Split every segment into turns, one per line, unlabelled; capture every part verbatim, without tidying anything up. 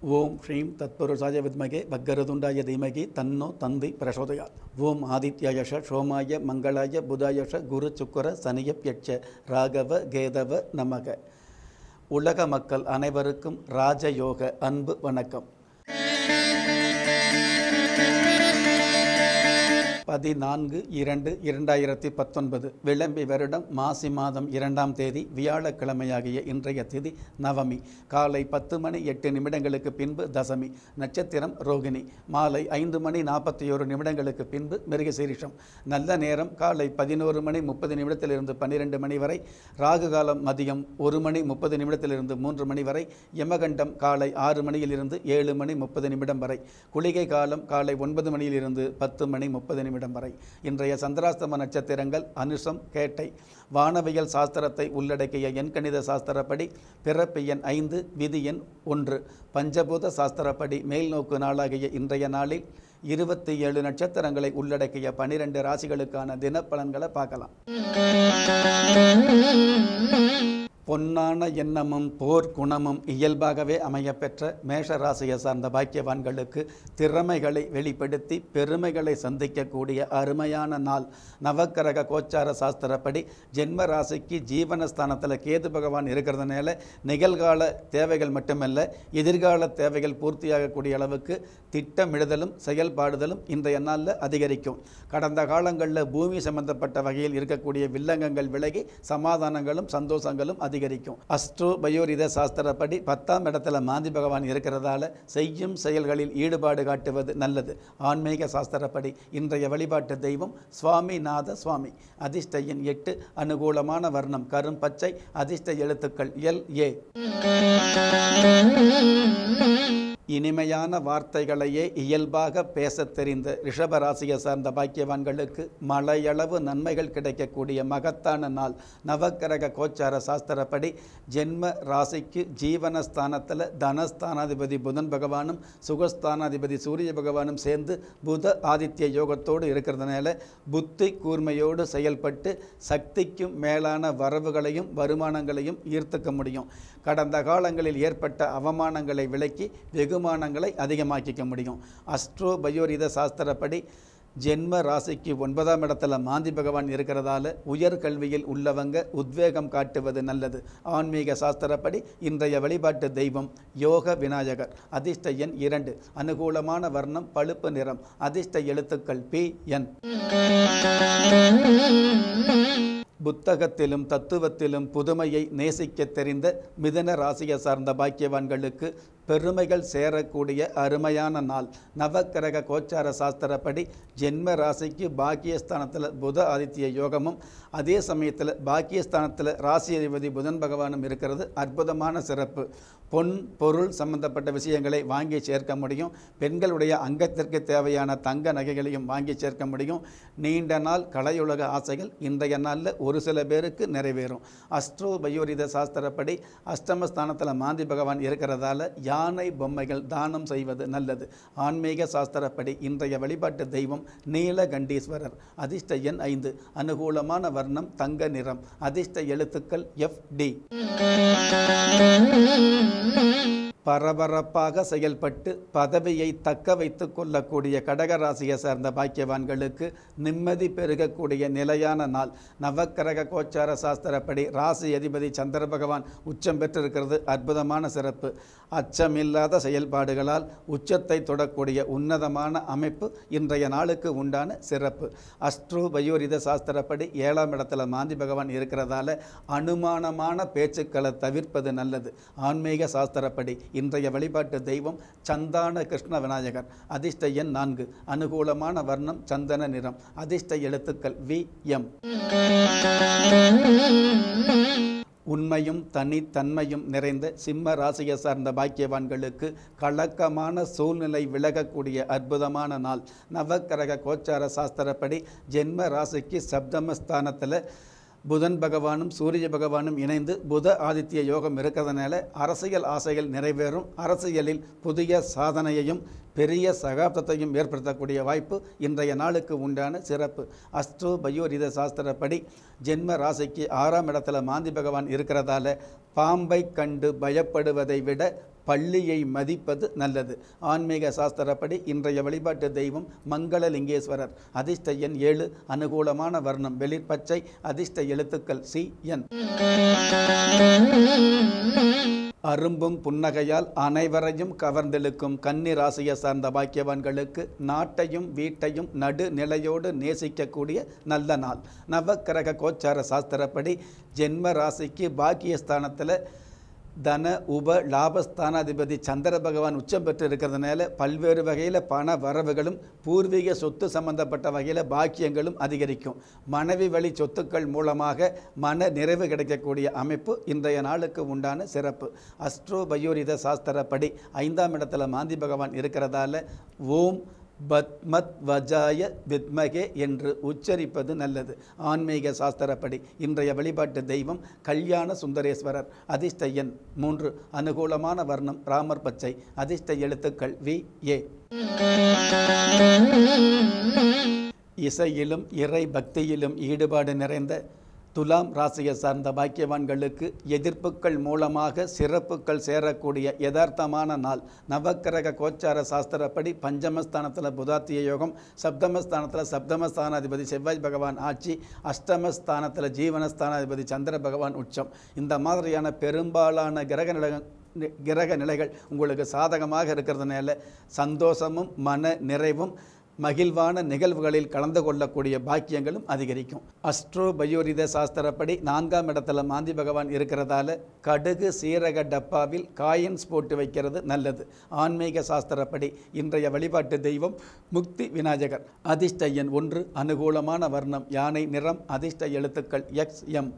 ஓம் ஸ்ரீம் தத்புருஷாய வித்மகே வக்கரதுண்டாய தீமகி தன்னோ தந்தி பிரசோதயாத். ஓம் ஆதித்யாயஷ சோமாய மங்களாய புதாயஷ குரு சுக்கர சனியப்யட்ச ராகவ கேதவ நமக. உலக மக்கள் அனைவருக்கும் ராஜயோக அன்பு வணக்கம். பதினான்கு இரண்டு இரண்டாயிரத்தி பத்தொன்பது விளம்பி வருடம் மாசி மாதம் இரண்டாம் தேதி வியாழக்கிழமையாகிய இன்றைய திதி நவமி. காலை பத்து மணி எட்டு நிமிடங்களுக்கு பின்பு தசமி. நட்சத்திரம் ரோகிணி. மாலை ஐந்து மணி நாற்பத்தி ஒரு நிமிடங்களுக்கு பின்பு மிருகசீரிஷம். நல்ல நேரம் காலை பதினோரு மணி முப்பது நிமிடத்திலிருந்து பன்னிரெண்டு மணி வரை. ராகு காலம் மதியம் ஒரு மணி முப்பது நிமிடத்திலிருந்து மூன்று மணி வரை. யமகண்டம் காலை ஆறு மணியிலிருந்து ஏழு மணி முப்பது நிமிடம் வரை. குளிகை காலம் காலை ஒன்பது மணியிலிருந்து பத்து மணி முப்பது நிமிடம் வரை. இன்றைய சந்திராஸ்தம நட்சத்திரங்கள் அனுஷம் கேட்டை. வானவியல் சாஸ்திரத்தை உள்ளடக்கிய எண்கணித சாஸ்திரப்படி பிறப்பு எண் ஐந்து, விதி எண் ஒன்று. பஞ்சபூத சாஸ்திரப்படி மேல்நோக்கு நாளாகிய இன்றைய நாளில் இருபத்தி ஏழு நட்சத்திரங்களை உள்ளடக்கிய பனிரெண்டு ராசிகளுக்கான தினப்பலன்களை பார்க்கலாம். பொன்னான எண்ணமும் போர் குணமும் இயல்பாகவே அமையப்பெற்ற மேஷ ராசியை சார்ந்த பாக்கியவான்களுக்கு திறமைகளை வெளிப்படுத்தி பெருமைகளை சந்திக்கக்கூடிய அருமையான நாள். நவக்கிரக கோச்சார சாஸ்திரப்படி ஜென்ம ராசிக்கு ஜீவனஸ்தானத்தில் கேது பகவான் இருக்கிறதுனால நிகழ்கால தேவைகள் மட்டுமல்ல, எதிர்கால தேவைகள் பூர்த்தியாகக்கூடிய அளவுக்கு திட்டமிடுதலும் செயல்பாடுதலும் இன்றைய நாளில் அதிகரிக்கும். கடந்த காலங்களில் பூமி சம்பந்தப்பட்ட வகையில் இருக்கக்கூடிய வில்லங்கங்கள் விலகி சமாதானங்களும் சந்தோஷங்களும் அதிகரிக்கும். அஸ்ட்ரோ பயோரித சாஸ்திரப்படி பத்தாம் இடத்துல மாந்தி பகவான் இருக்கிறதால செய்யும் செயல்களில் ஈடுபாடு காட்டுவது நல்லது. ஆன்மீக சாஸ்திரப்படி இன்றைய வழிபாட்டு தெய்வம் சுவாமிநாத சுவாமி. அதிர்ஷ்ட எண் எட்டு. அனுகூலமான வர்ணம் கரும் பச்சை. அதிர்ஷ்ட எழுத்துக்கள் எல் ஏ. இனிமையான வார்த்தைகளையே இயல்பாக பேசத் தெரிந்த ரிஷபராசியை சார்ந்த பாக்கியவான்களுக்கு மலையளவு நன்மைகள் கிடைக்கக்கூடிய மகத்தான நாள். நவக்கிரக கோச்சார சாஸ்திரப்படி ஜென்ம ராசிக்கு ஜீவனஸ்தானத்தில் தனஸ்தானாதிபதி புதன் பகவானும் சுகஸ்தானாதிபதி சூரிய பகவானும் சேர்ந்து புத ஆதித்ய யோகத்தோடு இருக்கிறதுனால புத்தி கூர்மையோடு செயல்பட்டு சக்திக்கும் மேலான வரவுகளையும் வருமானங்களையும் ஈர்த்துக்க முடியும். கடந்த காலங்களில் ஏற்பட்ட அவமானங்களை விலக்கி வெகுமானங்களை அதிகமாக்கிக்க முடியும். அஸ்ட்ரோ பயோரித சாஸ்திரப்படி ஜென்ம ராசிக்கு ஒன்பதாம் இடத்துல மாந்தி பகவான் இருக்கிறதால உயர்கல்வியில் உள்ளவங்க உத்வேகம் காட்டுவது நல்லது. ஆன்மீக சாஸ்திரப்படி இன்றைய வழிபாட்டு தெய்வம் யோக விநாயகர். அதிர்ஷ்ட எண் இரண்டு. அனுகூலமான வர்ணம் பழுப்பு நிறம். அதிர்ஷ்ட எழுத்துக்கள் பி என். புத்தகத்திலும் தத்துவத்திலும் புதுமையை நேசிக்க தெரிந்த மிதுன ராசியை சார்ந்த பாக்கியவான்களுக்கு பெருமைகள் சேரக்கூடிய அருமையான நாள். நவக்கிரக கோச்சார சாஸ்திரப்படி ஜென்ம ராசிக்கு பாக்கியஸ்தானத்தில் புத ஆதித்ய யோகமும் அதே சமயத்தில் பாக்கியஸ்தானத்தில் ராசி அதிபதி புதன் பகவானும் இருக்கிறது அற்புதமான சிறப்பு. பொன் பொருள் சம்பந்தப்பட்ட விஷயங்களை வாங்கி சேர்க்க முடியும். பெண்களுடைய அங்கத்திற்கு தேவையான தங்க நகைகளையும் வாங்கி சேர்க்க முடியும். நீண்ட நாள் கலையுலக ஆசைகள் இன்றைய நாளில் ஒரு சில பேருக்கு நிறைவேறும். அஸ்ட்ரோ பயோரித சாஸ்திரப்படி அஷ்டமஸ்தானத்தில் மாந்தி பகவான் இருக்கிறதால யானை பொம்மைகள் தானம் செய்வது நல்லது. ஆன்மீக சாஸ்திரப்படி இன்றைய வழிபாட்டு தெய்வம் நீலகண்டீஸ்வரர். அதிர்ஷ்ட எண் ஐந்து. அனுகூலமான வர்ணம் தங்க நிறம். அதிர்ஷ்ட எழுத்துக்கள் எஃப் டி. பரபரப்பாக செயல்பட்டு பதவியை தக்க வைத்து கொள்ளக்கூடிய கடகராசியை சார்ந்த பாக்கியவான்களுக்கு நிம்மதி பெருகக்கூடிய நிலையான நாள். நவக்கிரக கோச்சார சாஸ்திரப்படி ராசி அதிபதி சந்திர பகவான் உச்சம் பெற்றிருக்கிறது அற்புதமான சிறப்பு. அச்சமில்லாத செயல்பாடுகளால் உச்சத்தை தொடக்கூடிய உன்னதமான அமைப்பு இன்றைய நாளுக்கு உண்டான சிறப்பு. அஸ்ட்ரோ பயோரித சாஸ்திரப்படி ஏழாம் இடத்துல மாந்தி பகவான் இருக்கிறதால அனுமானமான பேச்சுக்களை தவிர்ப்பது நல்லது. ஆன்மீக சாஸ்திரப்படி இன்றைய வழிபாட்டு தெய்வம் சந்தான கிருஷ்ண விநாயகர். அதிர்ஷ்ட எண் நான்கு. அனுகூலமான வர்ணம் சந்தன நிறம். அதிர்ஷ்ட எழுத்துக்கள் வி எம். உண்மையும் தனித்தன்மையும் நிறைந்த சிம்ம ராசியை சார்ந்த பாக்கியவான்களுக்கு கலக்கமான சூழ்நிலை விலகக்கூடிய அற்புதமான நாள். நவக்கிரக கோச்சார சாஸ்திரப்படி ஜென்ம ராசிக்கு சப்தமஸ்தானத்தில் புதன் பகவானும் சூரிய பகவானும் இணைந்து புத ஆதித்ய யோகம் இருக்கிறதுனால அரசியல் ஆசைகள் நிறைவேறும். அரசியலில் புதிய சாதனையையும் பெரிய சகாப்தத்தையும் ஏற்படுத்தக்கூடிய வாய்ப்பு இன்றைய நாளுக்கு உண்டான சிறப்பு. அஸ்ட்ரோ பயோரித சாஸ்திரப்படி ஜென்ம ராசிக்கு ஆறாம் இடத்துல மாந்தி பகவான் இருக்கிறதால பாம்பை கண்டு பயப்படுவதை விட பள்ளியை மதிப்பது நல்லது. ஆன்மீக சாஸ்திரப்படி இன்றைய வழிபாட்டு தெய்வம் மங்களலிங்கேஸ்வரர். அதிர்ஷ்ட எண் ஏழு. அனுகூலமான வர்ணம் வெளிர்பச்சை. அதிர்ஷ்ட எழுத்துக்கள் சி என். அரும்பும் புன்னகையால் அனைவரையும் கவர்ந்தெழுக்கும் கன்னி ராசியை சார்ந்த பாக்கியவான்களுக்கு நாட்டையும் வீட்டையும் நடுநிலையோடு நேசிக்கக்கூடிய நல்ல நாள். நவக்கிரக கோச்சார சாஸ்திரப்படி ஜென்ம ராசிக்கு பாக்கியஸ்தானத்தில் தன உப லாபஸ்தானாதிபதி சந்திர பகவான் உச்சம் பெற்று இருக்கிறதுனால பல்வேறு வகையில் பண வரவுகளும் பூர்வீக சொத்து சம்பந்தப்பட்ட வகையில் பாக்கியங்களும் அதிகரிக்கும். மனைவி வழி சொத்துக்கள் மூலமாக மன நிறைவு கிடைக்கக்கூடிய அமைப்பு இன்றைய நாளுக்கு உண்டான சிறப்பு. அஸ்ட்ரோ பயோரித சாஸ்திரப்படி ஐந்தாம் இடத்துல மாந்தி பகவான் இருக்கிறதால ஓம் பத்மத் வஜாய வித்மகே என்று உச்சரிப்பது நல்லது. ஆன்மீக சாஸ்திரப்படி இன்றைய வழிபாட்டு தெய்வம் கல்யாண சுந்தரேஸ்வரர். அதிர்ஷ்ட எண் மூன்று. அனுகூலமான வர்ணம் ராமர் பச்சை. அதிர்ஷ்ட எழுத்துக்கள் வி ஏ. இசையிலும் இறை பக்தியிலும் ஈடுபாடு நிறைந்த துலாம் ராசியை சார்ந்த பாக்கியவான்களுக்கு எதிர்ப்புகள் மூலமாக சிறப்புகள் சேரக்கூடிய யதார்த்தமான நாள். நவக்கிரக கோச்சார சாஸ்திரப்படி பஞ்சமஸ்தானத்தில் புதாத்திய யோகம், சப்தமஸ்தானத்தில் சப்தமஸ்தானாதிபதி செவ்வாய் பகவான் ஆட்சி, அஷ்டமஸ்தானத்தில் ஜீவனஸ்தானாதிபதி சந்திர பகவான் உச்சம். இந்த மாதிரியான பெரும்பாலான கிரக நிலை கிரக நிலைகள் உங்களுக்கு சாதகமாக இருக்கிறதுனால சந்தோஷமும் மன நிறைவும் மகிழ்வான நிகழ்வுகளில் கலந்து கொள்ளக்கூடிய பாக்கியங்களும் அதிகரிக்கும். அஸ்ட்ரோ பயோரித சாஸ்திரப்படி நான்காம் இடத்துல மாந்தி பகவான் இருக்கிறதால கடுகு சீரக டப்பாவில் காயின்ஸ் போட்டு வைக்கிறது நல்லது. ஆன்மீக சாஸ்திரப்படி இன்றைய வழிபாட்டு தெய்வம் முக்தி விநாயகர். அதிர்ஷ்ட எண் ஒன்று. அனுகூலமான வர்ணம் யானை நிறம். அதிர்ஷ்ட எழுத்துக்கள் எக்ஸ் எம்.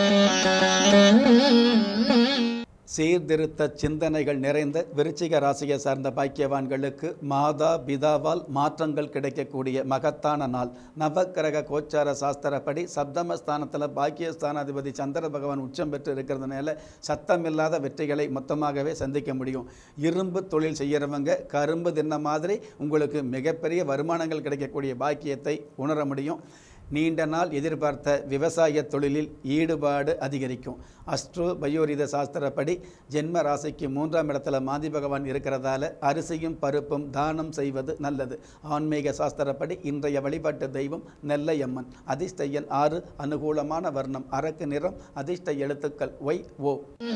சீர்திருத்த சிந்தனைகள் நிறைந்த விருச்சிக ராசியை சார்ந்த பாக்கியவான்களுக்கு மாதா பிதாவால் மாற்றங்கள் கிடைக்கக்கூடிய மகத்தான நாள். நவக்கிரக கோச்சார சாஸ்திரப்படி சப்தமஸ்தானத்தில் பாக்கியஸ்தானாதிபதி சந்திர பகவான் உச்சம் பெற்று இருக்கிறதுனால சத்தமில்லாத வெற்றிகளை மொத்தமாகவே சந்திக்க முடியும். இரும்பு தொழில் செய்கிறவங்க கரும்பு தின்ன மாதிரி உங்களுக்கு மிகப்பெரிய வருமானங்கள் கிடைக்கக்கூடிய பாக்கியத்தை உணர முடியும். நீண்ட நாள் எதிர்பார்த்த விவசாய தொழிலில் ஈடுபாடு அதிகரிக்கும். அஸ்ட்ரோ பயோரித சாஸ்திரப்படி ஜென்ம ராசிக்கு மூன்றாம் இடத்துல மாந்தி பகவான் இருக்கிறதால அரிசியும் பருப்பும் தானம் செய்வது நல்லது. ஆன்மீக சாஸ்திரப்படி இன்றைய வழிபாட்டு தெய்வம் நெல்லையம்மன். அதிர்ஷ்ட எண் ஆறு. அனுகூலமான வர்ணம் அரக்கு நிறம். அதிர்ஷ்ட எழுத்துக்கள் ஒய் ஓ.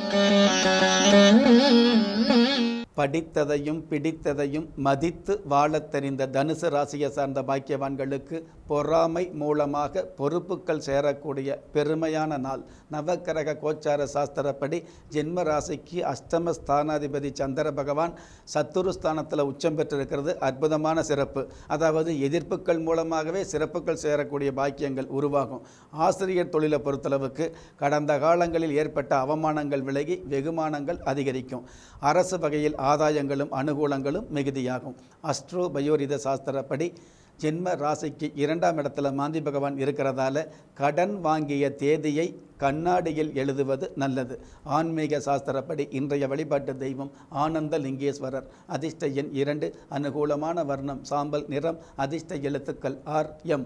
படித்ததையும் பிடித்ததையும் மதித்து வாழத் தெரிந்த தனுசு ராசியை சார்ந்த பாக்கியவான்களுக்கு பொறாமை மூலமாக பொறுப்புகள் சேரக்கூடிய பெருமையான நாள். நவக்கிரக கோச்சார சாஸ்திரப்படி ஜென்ம ராசிக்கு அஷ்டம ஸ்தானாதிபதி சந்திர பகவான் சத்துருஸ்தானத்தில் உச்சம் பெற்றிருக்கிறது அற்புதமான சிறப்பு. அதாவது எதிர்ப்புகள் மூலமாகவே சிறப்புகள் சேரக்கூடிய பாக்கியங்கள் உருவாகும். ஆசிரியர் தொழிலை பொறுத்தளவுக்கு கடந்த காலங்களில் ஏற்பட்ட அவமானங்கள் விலகி வெகுமானங்கள் அதிகரிக்கும். அரசு வகையில் ஆதாயங்களும் அனுகூலங்களும் மிகுதியாகும். அஸ்ட்ரோ பயோரித சாஸ்திரப்படி ஜென்ம ராசிக்கு இரண்டாம் இடத்துல மாந்தி பகவான் இருக்கிறதால கடன் வாங்கிய தேதியை கண்ணாடியில் எழுதுவது நல்லது. ஆன்மீக சாஸ்திரப்படி இன்றைய வழிபாட்டு தெய்வம் ஆனந்த லிங்கேஸ்வரர். அதிர்ஷ்ட எண் இரண்டு. அனுகூலமான வர்ணம் சாம்பல் நிறம். அதிர்ஷ்ட எழுத்துக்கள் ஆர் எம்.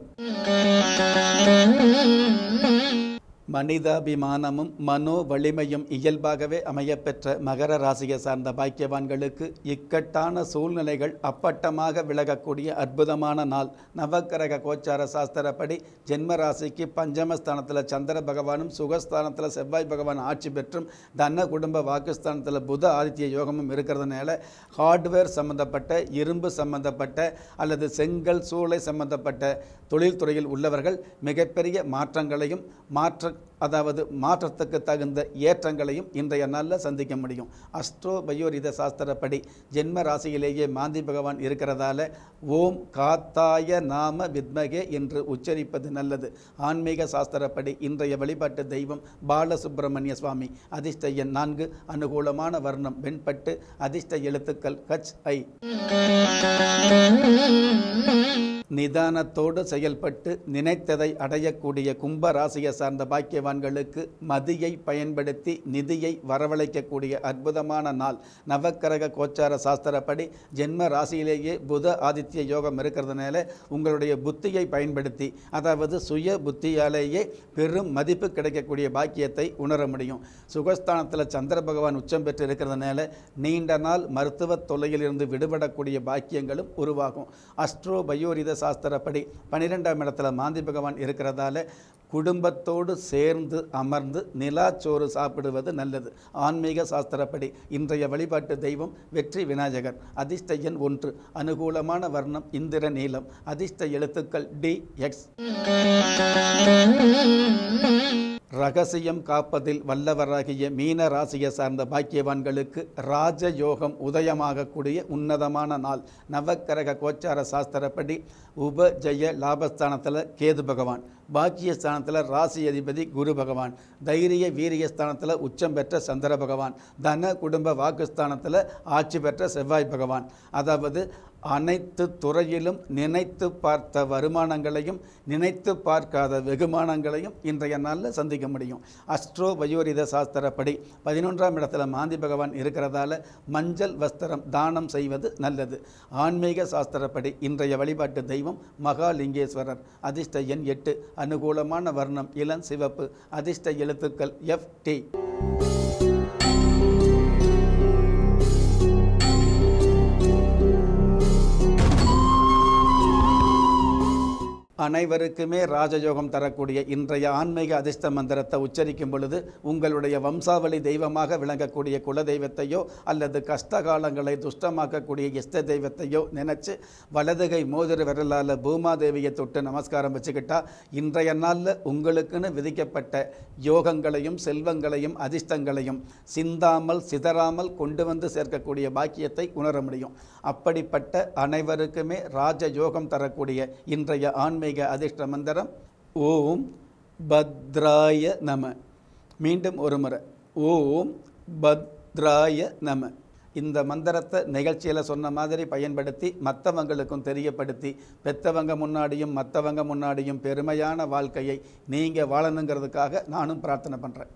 மனிதாபிமானமும் மனோ வலிமையும் இயல்பாகவே அமையப்பெற்ற மகர ராசியை சார்ந்த பாக்கியவான்களுக்கு இக்கட்டான சூழ்நிலைகள் அப்பட்டமாக விலகக்கூடிய அற்புதமான நாள். நவக்கிரக கோச்சார சாஸ்திரப்படி ஜென்ம ராசிக்கு பஞ்சமஸ்தானத்தில் சந்திர பகவானும் சுகஸ்தானத்தில் செவ்வாய் பகவான் ஆட்சி பெற்றும் தன குடும்ப வாக்குஸ்தானத்தில் புத ஆதித்ய யோகமும் இருக்கிறதுனால ஹார்ட்வேர் சம்பந்தப்பட்ட இரும்பு சம்பந்தப்பட்ட அல்லது செங்கல் சூளை சம்பந்தப்பட்ட தொழில்துறையில் உள்ளவர்கள் மிகப்பெரிய மாற்றங்களையும் மாற்ற அதாவது மாற்றத்துக்கு தகுந்த ஏற்றங்களையும் இன்றைய நாளில் சந்திக்க முடியும். அஸ்ட்ரோ பயோரித சாஸ்திரப்படி ஜென்ம ராசியிலேயே மாந்தி பகவான் இருக்கிறதால ஓம் காத்தாய நாம வித்மகே என்று உச்சரிப்பது நல்லது. ஆன்மீக சாஸ்திரப்படி இன்றைய வழிபாட்டு தெய்வம் பாலசுப்பிரமணிய சுவாமி. அதிர்ஷ்ட எண் நான்கு. அனுகூலமான வர்ணம் வெண்பட்டு. அதிர்ஷ்ட எழுத்துக்கள் ஹச் ஐ. நிதானத்தோடு செயல்பட்டு நினைத்ததை அடையக்கூடிய கும்ப ராசியை சார்ந்த பாக்கியவான்களுக்கு மதியை பயன்படுத்தி நிதியை வரவழைக்கக்கூடிய அற்புதமான நாள். நவக்கிரக கோச்சார சாஸ்திரப்படி ஜென்ம ராசியிலேயே புத ஆதித்ய யோகம் இருக்கிறதுனால உங்களுடைய புத்தியை பயன்படுத்தி, அதாவது சுய புத்தியாலேயே பெரும் மதிப்பு கிடைக்கக்கூடிய பாக்கியத்தை உணர முடியும். சுகஸ்தானத்தில் சந்திர பகவான் உச்சம் பெற்று இருக்கிறதுனால நீண்ட நாள் மருத்துவ தொல்லையிலிருந்து விடுபடக்கூடிய பாக்கியங்களும் உருவாகும். அஸ்ட்ரோ பயோரித சாஸ்திரப்படி பனிரெண்டாம் இடத்துல மாந்தி பகவான் இருக்கிறதால குடும்பத்தோடு சேர்ந்து அமர்ந்து நிலாச்சோறு சாப்பிடுவது நல்லது. ஆன்மீக சாஸ்திரப்படி இன்றைய வழிபாட்டு தெய்வம் வெற்றி விநாயகர். அதிர்ஷ்ட எண் ஒன்று. அனுகூலமான வர்ணம் இந்திர நீலம். அதிர்ஷ்ட எழுத்துக்கள் டி எக்ஸ். ரகசியம் காப்பதில் வல்லவராகிய மீன ராசியை சார்ந்த பாக்கியவான்களுக்கு ராஜயோகம் உதயமாகக்கூடிய உன்னதமான நாள். நவக்கிரக கோச்சார சாஸ்திரப்படி உப ஜெய லாபஸ்தானத்தில் கேது பகவான், பாக்கியஸ்தானத்தில் ராசி அதிபதி குரு பகவான், தைரிய வீரியஸ்தானத்தில் உச்சம் பெற்ற சந்திர பகவான், தன குடும்ப வாக்குஸ்தானத்தில் ஆட்சி பெற்ற செவ்வாய் பகவான். அதாவது அனைத்து துறையிலும் நினைத்து பார்த்த வருமானங்களையும் நினைத்து பார்க்காத வெகுமானங்களையும் இன்றைய நாளில் சந்திக்க முடியும். அஸ்ட்ரோ வயோரித சாஸ்திரப்படி பதினொன்றாம் இடத்துல மாந்தி பகவான் இருக்கிறதால மஞ்சள் வஸ்திரம் தானம் செய்வது நல்லது. ஆன்மீக சாஸ்திரப்படி இன்றைய வழிபாட்டு தெய்வம் மகாலிங்கேஸ்வரர். அதிர்ஷ்ட எண் எட்டு. அனுகூலமான வர்ணம் இளம் சிவப்பு. அதிர்ஷ்ட எழுத்துக்கள் எஃப் டி. அனைவருக்குமே ராஜயோகம் தரக்கூடிய இன்றைய ஆன்மீக அதிர்ஷ்ட மந்திரத்தை உச்சரிக்கும் பொழுது உங்களுடைய வம்சாவளி தெய்வமாக விளங்கக்கூடிய குல தெய்வத்தையோ அல்லது கஷ்டகாலங்களை துஷ்டமாக்கக்கூடிய இஷ்ட தெய்வத்தையோ நினச்சி வலதுகை மோதிர விரலால் பூமாதேவியை தொட்டு நமஸ்காரம் வச்சுக்கிட்டா இன்றைய நாளில் உங்களுக்குன்னு விதிக்கப்பட்ட யோகங்களையும் செல்வங்களையும் அதிர்ஷ்டங்களையும் சிந்தாமல் சிதறாமல் கொண்டு வந்து சேர்க்கக்கூடிய பாக்கியத்தை உணர முடியும். அப்படிப்பட்ட அனைவருக்குமே ராஜயோகம் தரக்கூடிய இன்றைய ஆன்மீக அதிர்ஷ்ட மந்திரம் ஓம் பத்ராய நம. மீண்டும் ஒரு முறை ஓம் பத்ராய நம. இந்த மந்திரத்தை நிகழ்ச்சியில் சொன்ன மாதிரி பயன்படுத்தி மற்றவங்களுக்கும் தெரியப்படுத்தி பெற்றவங்க முன்னாடியும் மற்றவங்க முன்னாடியும் பெருமையான வாழ்க்கையை நீங்கள் வாழணுங்கிறதுக்காக நானும் பிரார்த்தனை பண்ணுறேன்.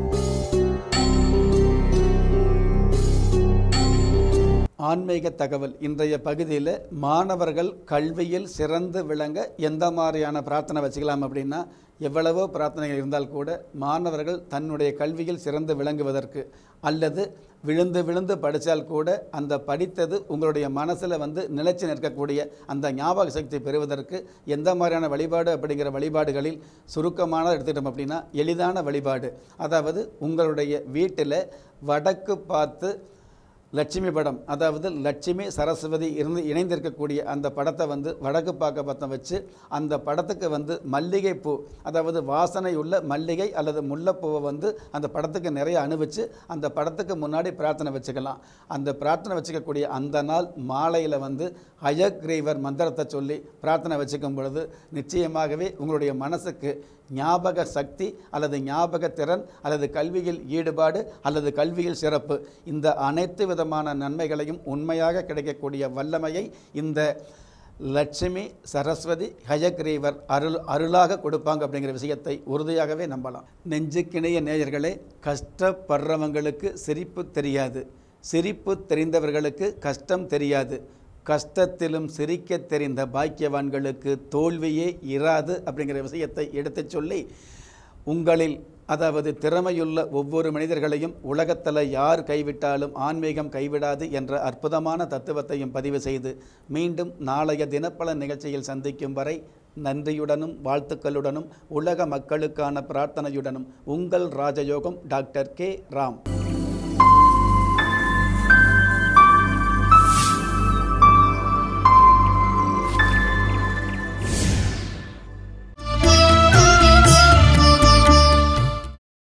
ஆன்மீக தகவல் இன்றைய பகுதியில் மாணவர்கள் கல்வியில் சிறந்து விளங்க எந்த மாதிரியான பிரார்த்தனை வச்சுக்கலாம் அப்படின்னா, எவ்வளவோ பிரார்த்தனைகள் இருந்தால் கூட மாணவர்கள் தன்னுடைய கல்வியில் சிறந்து விளங்குவதற்கு அல்லது விழுந்து விழுந்து படித்தால் கூட அந்த படித்தது உங்களுடைய மனசில் வந்து நிலைச்சி நிற்கக்கூடிய அந்த ஞாபக சக்தி பெறுவதற்கு எந்த மாதிரியான வழிபாடு அப்படிங்கிற வழிபாடுகளில் சுருக்கமான எடுத்துக்கிட்டோம் அப்படின்னா எளிதான வழிபாடு. அதாவது உங்களுடைய வீட்டில் வடக்கு பார்த்து லட்சுமி படம், அதாவது லட்சுமி சரஸ்வதி இருந்து இணைந்திருக்கக்கூடிய அந்த படத்தை வந்து வடக்கு பார்க்க பத்தம் வச்சு அந்த படத்துக்கு வந்து மல்லிகை பூ, அதாவது வாசனை உள்ள மல்லிகை அல்லது முல்லைப்பூவை வந்து அந்த படத்துக்கு நிறைய அனுபவிச்சு அந்த படத்துக்கு முன்னாடி பிரார்த்தனை வச்சுக்கலாம். அந்த பிரார்த்தனை வச்சுக்கக்கூடிய அந்த நாள் மாலையில் வந்து ஹயக்ரீவர் மந்திரத்தை சொல்லி பிரார்த்தனை வச்சுக்கும் பொழுது நிச்சயமாகவே உங்களுடைய மனசுக்கு ஞாபக சக்தி அல்லது ஞாபக திறன் அல்லது கல்வியில் ஈடுபாடு அல்லது கல்வியில் சிறப்பு இந்த அனைத்து விதமான நன்மைகளையும் உண்மையாக கிடைக்கக்கூடிய வல்லமையை இந்த லட்சுமி சரஸ்வதி ஹயக்ரீவர் அருள் அருளாக கொடுப்பாங்க அப்படிங்கிற விஷயத்தை உறுதியாகவே நம்பலாம். நெஞ்சுக்கிணைய நேயர்களே, கஷ்டப்படுறவங்களுக்கு சிரிப்பு தெரியாது, சிரிப்பு தெரிந்தவர்களுக்கு கஷ்டம் தெரியாது. கஷ்டத்திலும் சிரிக்க தெரிந்த பாக்கியவான்களுக்கு தோல்வியே இராது அப்படிங்கிற விஷயத்தை எடுத்து சொல்லி, உங்களில் அதாவது திறமையுள்ள ஒவ்வொரு மனிதர்களையும் உலகத்தில் யார் கைவிட்டாலும் ஆன்மீகம் கைவிடாது என்ற அற்புதமான தத்துவத்தையும் பதிவு செய்து மீண்டும் நாளைய தினப்பலன் நிகழ்ச்சியில் சந்திக்கும் வரை நன்றியுடனும் வாழ்த்துக்களுடனும் உலக மக்களுக்கான பிரார்த்தனையுடனும் உங்கள் ராஜயோகம் டாக்டர் கே ராம்.